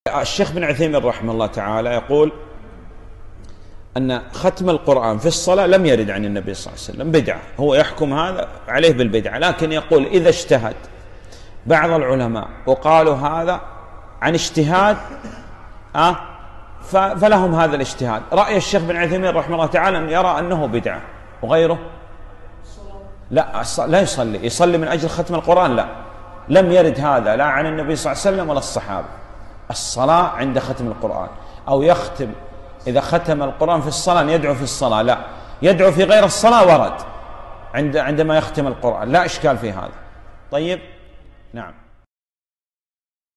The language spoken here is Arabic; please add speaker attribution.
Speaker 1: الشيخ بن عثيمين رحمه الله تعالى يقول أن ختم القرآن في الصلاة لم يرد عن النبي صلى الله عليه وسلم، بدعة. هو يحكم هذا عليه بالبدعة، لكن يقول إذا اجتهد بعض العلماء وقالوا هذا عن اجتهاد فلهم هذا الاجتهاد. رأي الشيخ بن عثيمين رحمه الله تعالى أن يرى أنه بدعة، وغيره لا يصلي من أجل ختم القرآن، لا، لم يرد هذا لا عن النبي صلى الله عليه وسلم ولا الصحابة. الصلاة عند ختم القرآن، أو يختم إذا ختم القرآن في الصلاة يدعو في الصلاة، لا، يدعو في غير الصلاة ورد عندما يختم القرآن، لا إشكال في هذا. طيب، نعم.